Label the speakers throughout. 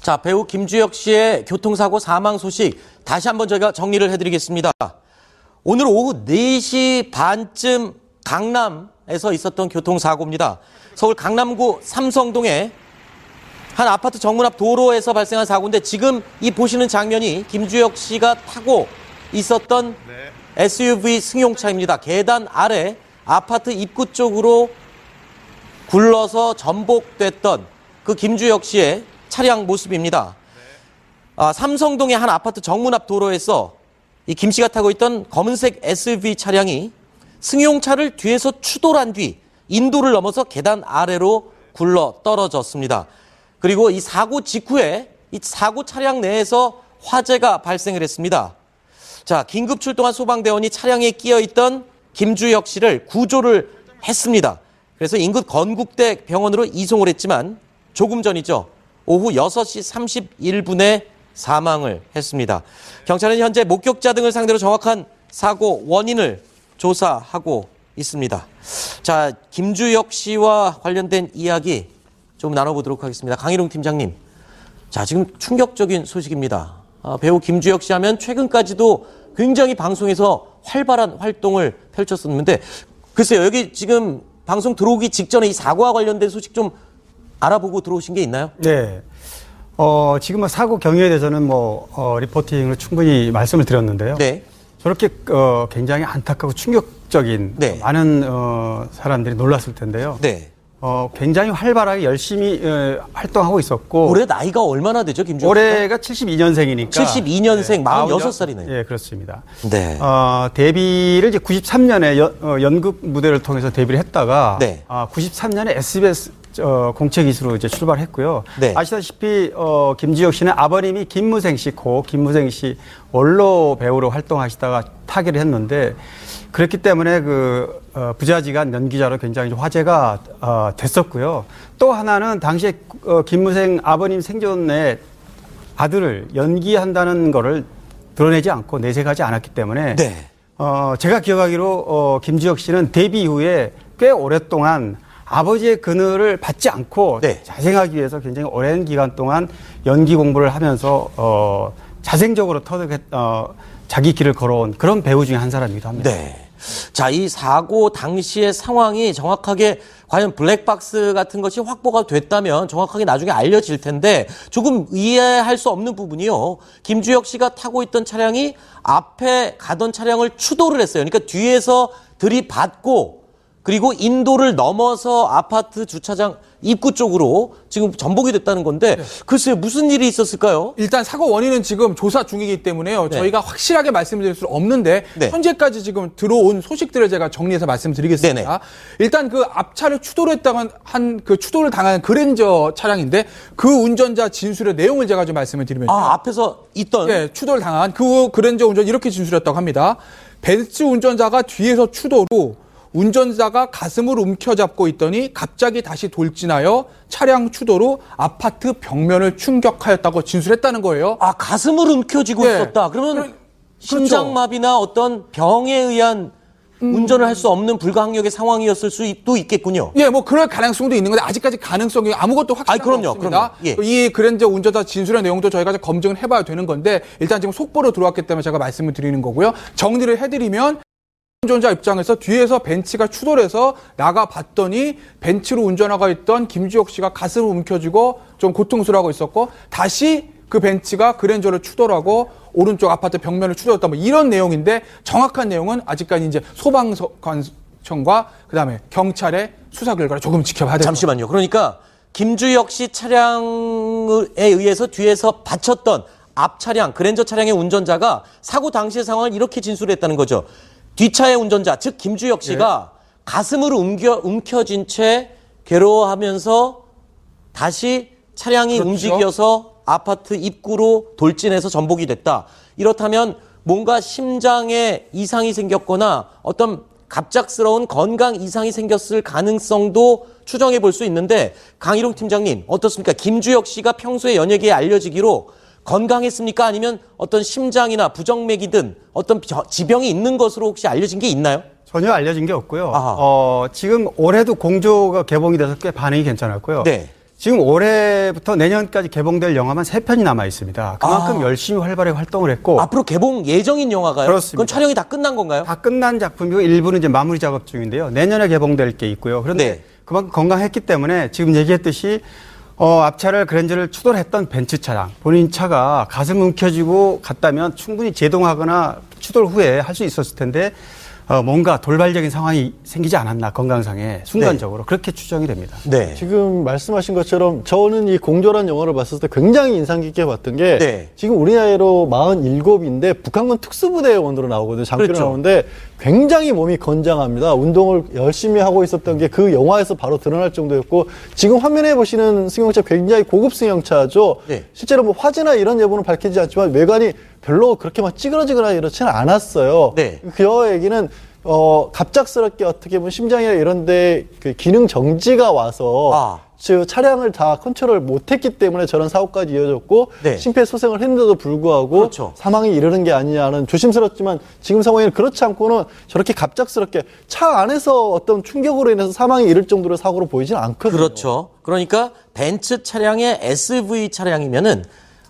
Speaker 1: 자, 배우 김주혁 씨의 교통사고 사망 소식 다시 한번 저희가 정리를 해드리겠습니다. 오늘 오후 4시 반쯤 강남에서 있었던 교통사고입니다. 서울 강남구 삼성동의 한 아파트 정문 앞 도로에서 발생한 사고인데 지금 이 보시는 장면이 김주혁 씨가 타고 있었던 SUV 승용차입니다. 계단 아래 아파트 입구 쪽으로 굴러서 전복됐던 그 김주혁 씨의 차량 모습입니다. 삼성동의 한 아파트 정문 앞 도로에서 이 김 씨가 타고 있던 검은색 SUV 차량이 승용차를 뒤에서 추돌한 뒤 인도를 넘어서 계단 아래로 굴러 떨어졌습니다. 그리고 이 사고 직후에 이 사고 차량 내에서 화재가 발생을 했습니다. 자, 긴급 출동한 소방대원이 차량에 끼어 있던 김주혁 씨를 구조를 했습니다. 그래서 인근 건국대 병원으로 이송을 했지만 조금 전이죠. 오후 6시 31분에 사망을 했습니다. 경찰은 현재 목격자 등을 상대로 정확한 사고 원인을 조사하고 있습니다. 자, 김주혁 씨와 관련된 이야기 좀 나눠보도록 하겠습니다. 강희룡 팀장님. 자, 지금 충격적인 소식입니다. 배우 김주혁 씨 하면 최근까지도 굉장히 방송에서 활발한 활동을 펼쳤었는데 글쎄요, 여기 지금 방송 들어오기 직전에 이 사고와 관련된 소식 좀 알아보고 들어오신 게 있나요?
Speaker 2: 네. 지금 사고 경위에 대해서는 리포팅으로 충분히 말씀을 드렸는데요.
Speaker 1: 네.
Speaker 2: 저렇게 굉장히 안타깝고 충격적인
Speaker 1: 네.
Speaker 2: 많은 사람들이 놀랐을 텐데요.
Speaker 1: 네.
Speaker 2: 굉장히 활발하게 열심히 활동하고 있었고.
Speaker 1: 올해 나이가 얼마나 되죠, 김주혁 씨가?
Speaker 2: 올해가 72년생이니까.
Speaker 1: 72년생, 네. 46살이네요.
Speaker 2: 예, 그렇습니다.
Speaker 1: 네.
Speaker 2: 데뷔를 이제 93년에 연극 무대를 통해서 데뷔를 했다가.
Speaker 1: 네.
Speaker 2: 93년에 SBS 공채기수로 이제 출발했고요.
Speaker 1: 네.
Speaker 2: 아시다시피 김주혁 씨는 아버님이 김무생 씨 김무생 씨 원로 배우로 활동하시다가 타계를 했는데 그렇기 때문에 부자지간 연기자로 굉장히 화제가 됐었고요. 또 하나는 당시에 김무생 아버님 생전에 아들을 연기한다는 거를 드러내지 않고 내색하지 않았기 때문에
Speaker 1: 네.
Speaker 2: 제가 기억하기로 김주혁 씨는 데뷔 이후에 꽤 오랫동안 아버지의 그늘을 받지 않고
Speaker 1: 네.
Speaker 2: 자생하기 위해서 굉장히 오랜 기간 동안 연기 공부를 하면서 자생적으로 자기 길을 걸어온 그런 배우 중에 한 사람이기도 합니다.
Speaker 1: 네. 자, 이 사고 당시의 상황이 정확하게 과연 블랙박스 같은 것이 확보가 됐다면 정확하게 나중에 알려질 텐데 조금 이해할 수 없는 부분이요. 김주혁 씨가 타고 있던 차량이 앞에 가던 차량을 추돌을 했어요. 그러니까 뒤에서 들이받고 그리고 인도를 넘어서 아파트 주차장 입구 쪽으로 지금 전복이 됐다는 건데 글쎄요, 무슨 일이 있었을까요?
Speaker 3: 일단 사고 원인은 지금 조사 중이기 때문에요.
Speaker 1: 네.
Speaker 3: 저희가 확실하게 말씀드릴 수 없는데
Speaker 1: 네.
Speaker 3: 현재까지 지금 들어온 소식들을 제가 정리해서 말씀드리겠습니다.
Speaker 1: 네네.
Speaker 3: 일단 그 앞차를 추돌했다가 추돌을 당한 그랜저 차량인데 그 운전자 진술의 내용을 제가 좀 말씀을 드리면요.
Speaker 1: 앞에서 있던.
Speaker 3: 네, 추돌 당한 그 그랜저 운전 이렇게 진술했다고 합니다. 벤츠 운전자가 뒤에서 추돌 후 운전자가 가슴을 움켜잡고 있더니 갑자기 다시 돌진하여 차량 추돌 후 아파트 벽면을 충격하였다고 진술했다는 거예요.
Speaker 1: 가슴을 움켜쥐고
Speaker 3: 네.
Speaker 1: 있었다. 그러면
Speaker 3: 그렇죠.
Speaker 1: 심장마비나 어떤 병에 의한 운전을 할 수 없는 불가항력의 상황이었을 수도 있겠군요.
Speaker 3: 예, 그럴 가능성도 있는 건데 아직까지 가능성이 아무것도 확실한 건 없습니다.
Speaker 1: 예.
Speaker 3: 이 그랜저 운전자 진술의 내용도 저희가 검증을 해봐야 되는 건데 일단 지금 속보로 들어왔기 때문에 제가 말씀을 드리는 거고요. 정리를 해드리면 운전자 입장에서 뒤에서 벤츠가 추돌해서 나가봤더니 벤츠로 운전하고 있던 김주혁 씨가 가슴을 움켜쥐고 좀 고통스러워하고 있었고 다시 그 벤츠가 그랜저를 추돌하고 오른쪽 아파트 벽면을 추돌했다 이런 내용인데 정확한 내용은 아직까지 이제 소방관청과 그다음에 경찰의 수사 결과를 조금 지켜봐야 됩니다.
Speaker 1: 잠시만요. 그러니까 김주혁 씨 차량에 의해서 뒤에서 받쳤던 앞 차량 그랜저 차량의 운전자가 사고 당시의 상황을 이렇게 진술했다는 거죠. 뒷차의 운전자, 즉 김주혁 씨가 가슴으로 움켜쥔 채 괴로워하면서 다시 차량이 움직여서 아파트 입구로 돌진해서 전복이 됐다. 이렇다면 뭔가 심장에 이상이 생겼거나 어떤 갑작스러운 건강 이상이 생겼을 가능성도 추정해 볼 수 있는데 강희룡 팀장님 어떻습니까? 김주혁 씨가 평소에 연예계에 알려지기로 건강했습니까? 아니면 어떤 심장이나 부정맥이든 어떤 지병이 있는 것으로 혹시 알려진 게 있나요?
Speaker 2: 전혀 알려진 게 없고요. 지금 올해도 공조가 개봉이 돼서 꽤 반응이 괜찮았고요.
Speaker 1: 네.
Speaker 2: 지금 올해부터 내년까지 개봉될 영화만 3편이 남아 있습니다. 그만큼 열심히 활발하게 활동을 했고
Speaker 1: 앞으로 개봉 예정인 영화가요?
Speaker 2: 그렇습니다.
Speaker 1: 그건 촬영이 다 끝난 건가요?
Speaker 2: 다 끝난 작품이고 일부는 이제 마무리 작업 중인데요. 내년에 개봉될 게 있고요. 그런데
Speaker 1: 네.
Speaker 2: 그만큼 건강했기 때문에 지금 얘기했듯이 앞차를 그랜저를 추돌했던 벤츠 차량, 본인 차가 가슴 움켜쥐고 갔다면 충분히 제동하거나 추돌 후에 할 수 있었을 텐데 뭔가 돌발적인 상황이 생기지 않았나 건강상에 순간적으로 그렇게 추정이 됩니다.
Speaker 1: 네.
Speaker 4: 지금 말씀하신 것처럼 저는 이 공조란 영화를 봤을 때 굉장히 인상 깊게 봤던 게
Speaker 1: 네.
Speaker 4: 지금 우리 나이로 47인데 북한군 특수부대원으로 나오거든요. 장교로
Speaker 1: 그렇죠.
Speaker 4: 나오는데 굉장히 몸이 건장합니다. 운동을 열심히 하고 있었던 게 그 영화에서 바로 드러날 정도였고 지금 화면에 보시는 승용차 굉장히 고급 승용차죠.
Speaker 1: 네.
Speaker 4: 실제로 뭐 화재나 이런 여부는 밝히지 않지만 외관이 별로 그렇게 막 찌그러지거나 이렇지는 않았어요.
Speaker 1: 네.
Speaker 4: 그 얘기는 갑작스럽게 어떻게 보면 심장이나 이런데 그 기능 정지가 와서 즉 차량을 다 컨트롤 못했기 때문에 저런 사고까지 이어졌고
Speaker 1: 네.
Speaker 4: 심폐소생을 했는데도 불구하고
Speaker 1: 그렇죠.
Speaker 4: 사망이 이르는 게 아니냐는 조심스럽지만 지금 상황에는 그렇지 않고는 저렇게 갑작스럽게 차 안에서 어떤 충격으로 인해서 사망이 이를 정도로 사고로 보이지는 않거든요.
Speaker 1: 그렇죠. 그러니까 벤츠 차량의 SV 차량이면은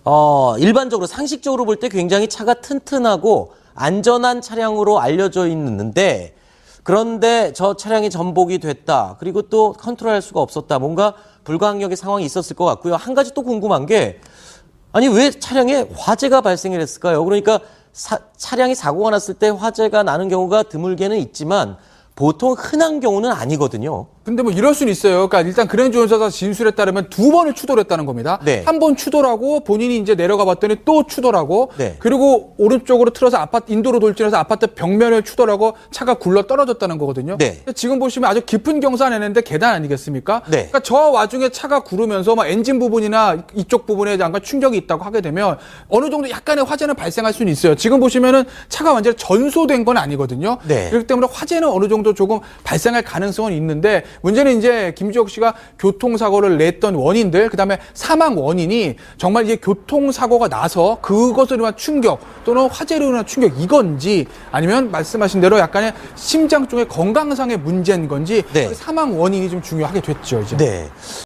Speaker 1: 일반적으로 상식적으로 볼 때 굉장히 차가 튼튼하고 안전한 차량으로 알려져 있는데 그런데 저 차량이 전복이 됐다. 그리고 또 컨트롤할 수가 없었다. 뭔가 불가항력의 상황이 있었을 것 같고요. 한 가지 또 궁금한 게 아니 왜 차량에 화재가 발생을 했을까요? 그러니까 차량이 사고가 났을 때 화재가 나는 경우가 드물게는 있지만 보통 흔한 경우는 아니거든요.
Speaker 3: 근데 뭐 이럴 수는 있어요. 그러니까 일단 그랜저 운전사 진술에 따르면 2번을 추돌했다는 겁니다.
Speaker 1: 네.
Speaker 3: 한 번 추돌하고 본인이 이제 내려가 봤더니 또 추돌하고
Speaker 1: 네.
Speaker 3: 그리고 오른쪽으로 틀어서 아파트 인도로 돌진해서 아파트 벽면을 추돌하고 차가 굴러 떨어졌다는 거거든요.
Speaker 1: 네.
Speaker 3: 지금 보시면 아주 깊은 경사내는데 계단 아니겠습니까?
Speaker 1: 네.
Speaker 3: 그러니까 저 와중에 차가 구르면서 막 엔진 부분이나 이쪽 부분에 잠깐 충격이 있다고 하게 되면 어느 정도 약간의 화재는 발생할 수는 있어요. 지금 보시면은 차가 완전히 전소된 건 아니거든요.
Speaker 1: 네.
Speaker 3: 그렇기 때문에 화재는 어느 정도 조금 발생할 가능성은 있는데 문제는 이제 김지혁 씨가 교통사고를 냈던 원인들 그다음에 사망 원인이 정말 이게 교통사고가 나서 그것으로 인한 충격 또는 화재로 인한 충격 이건지 아니면 말씀하신 대로 약간의 심장 쪽의 건강상의 문제인 건지
Speaker 1: 네.
Speaker 3: 사망 원인이 좀 중요하게 됐죠. 이제.
Speaker 1: 네.